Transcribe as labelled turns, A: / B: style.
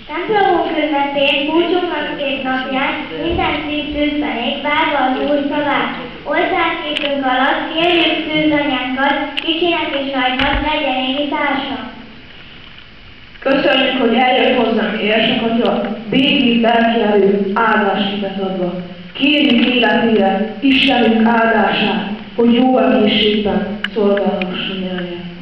A: Templomunk ünnepén, búcsúnknak két napján, minden szív tűzben ég, várva az Úr szavát. Oltárképünk alatt kérjük tűzanyánkat, kicsinek és nagynak legyen égi társa.
B: Köszönjük, hogy eljött hozzánk érsakatya, békét lelki erő, áldást adva. Kérjük életére Istenünk áldását, hogy jó egészségben szolgálhasson el.